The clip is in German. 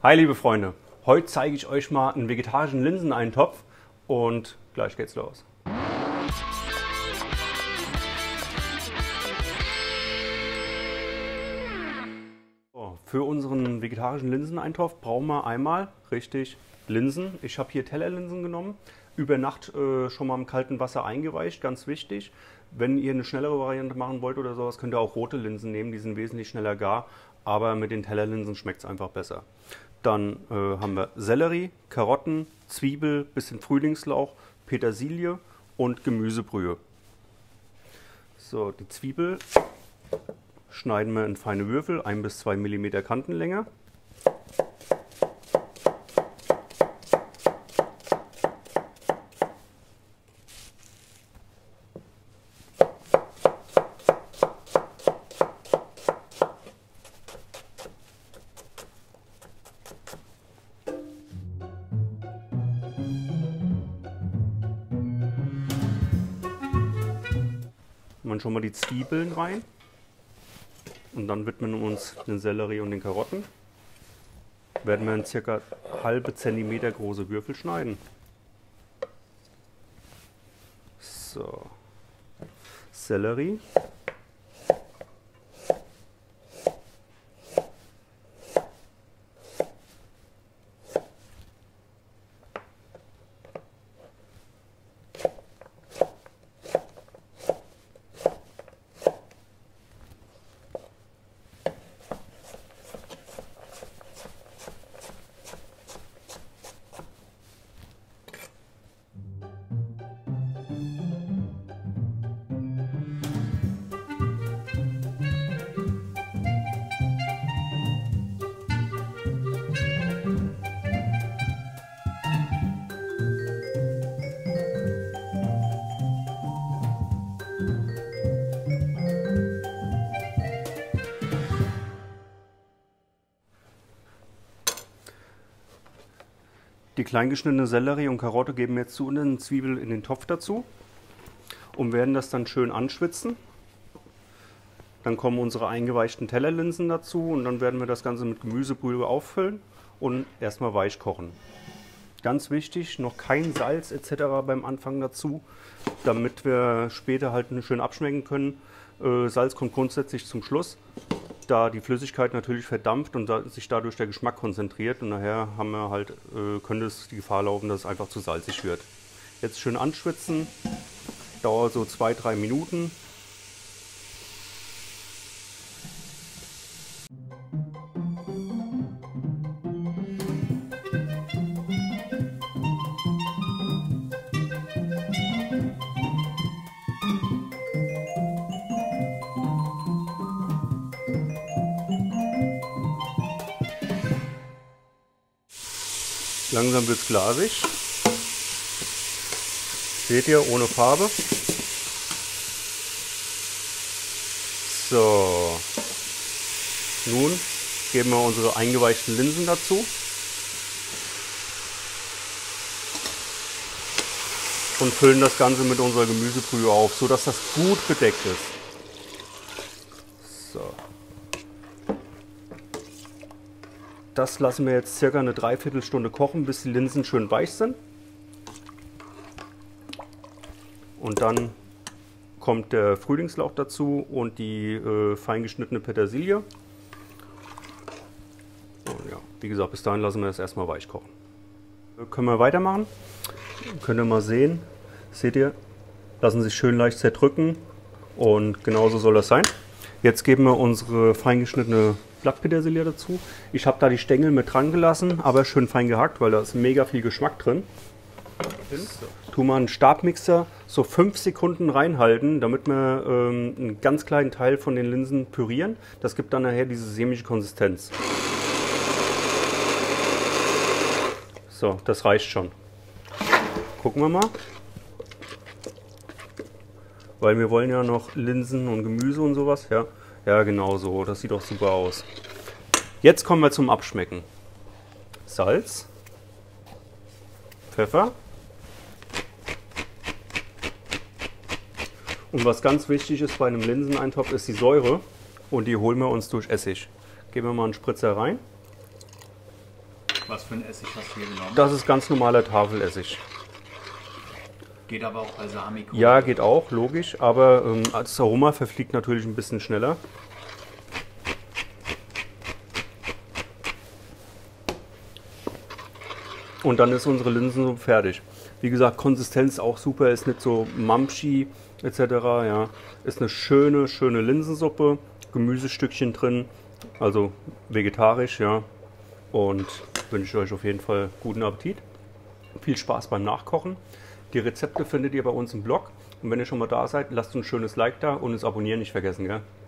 Hi liebe Freunde, heute zeige ich euch mal einen vegetarischen Linseneintopf und gleich geht's los. So, für unseren vegetarischen Linseneintopf brauchen wir einmal richtig Linsen. Ich habe hier Tellerlinsen genommen, über Nacht schon mal im kalten Wasser eingeweicht, ganz wichtig. Wenn ihr eine schnellere Variante machen wollt oder sowas, könnt ihr auch rote Linsen nehmen, die sind wesentlich schneller gar, aber mit den Tellerlinsen schmeckt es einfach besser. Dann haben wir Sellerie, Karotten, Zwiebel, bisschen Frühlingslauch, Petersilie und Gemüsebrühe. So, die Zwiebel schneiden wir in feine Würfel, 1 bis 2 mm Kantenlänge. Man schon mal die Zwiebeln rein und dann widmen wir uns den Sellerie und den Karotten. Werden wir in ca. halbe Zentimeter große Würfel schneiden. So, Sellerie. Die kleingeschnittene Sellerie und Karotte geben wir jetzt zu und den Zwiebel in den Topf dazu und werden das dann schön anschwitzen. Dann kommen unsere eingeweichten Tellerlinsen dazu und dann werden wir das Ganze mit Gemüsebrühe auffüllen und erstmal weich kochen. Ganz wichtig, noch kein Salz etc. beim Anfang dazu, damit wir später halt schön abschmecken können. Salz kommt grundsätzlich zum Schluss, da die Flüssigkeit natürlich verdampft und sich dadurch der Geschmack konzentriert und nachher haben wir halt, könnte es die Gefahr laufen, dass es einfach zu salzig wird. Jetzt schön anschwitzen, dauert so 2-3 Minuten. Langsam wird es glasig. Seht ihr, ohne Farbe. So. Nun geben wir unsere eingeweichten Linsen dazu. Und füllen das Ganze mit unserer Gemüsebrühe auf, sodass das gut bedeckt ist. So. Das lassen wir jetzt circa eine Dreiviertelstunde kochen, bis die Linsen schön weich sind. Und dann kommt der Frühlingslauch dazu und die fein geschnittene Petersilie. Und ja, wie gesagt, bis dahin lassen wir das erstmal weich kochen. Können wir weitermachen. Könnt ihr mal sehen, seht ihr, lassen sich schön leicht zerdrücken und genauso soll das sein. Jetzt geben wir unsere fein geschnittene Blattpetersilie dazu. Ich habe da die Stängel mit dran gelassen, aber schön fein gehackt, weil da ist mega viel Geschmack drin. So. Tun wir einen Stabmixer so 5 Sekunden reinhalten, damit wir einen ganz kleinen Teil von den Linsen pürieren. Das gibt dann nachher diese sämige Konsistenz. So, das reicht schon. Gucken wir mal. Weil wir wollen ja noch Linsen und Gemüse und sowas. Ja, genau so. Das sieht doch super aus. Jetzt kommen wir zum Abschmecken. Salz, Pfeffer Und was ganz wichtig ist bei einem Linseneintopf ist die Säure und die holen wir uns durch Essig. Geben wir mal einen Spritzer rein. Was für ein Essig hast du hier genommen? Das ist ganz normaler Tafelessig. Geht aber auch Balsamico. Ja, geht auch, logisch, aber das Aroma verfliegt natürlich ein bisschen schneller. Und dann ist unsere Linsensuppe fertig. Wie gesagt, Konsistenz auch super, ist nicht so mampschi etc. Ja. Ist eine schöne, schöne Linsensuppe, Gemüsestückchen drin, also vegetarisch, ja. Und wünsche euch auf jeden Fall guten Appetit. Viel Spaß beim Nachkochen. Die Rezepte findet ihr bei uns im Blog. Und wenn ihr schon mal da seid, lasst uns ein schönes Like da und das Abonnieren nicht vergessen, gell?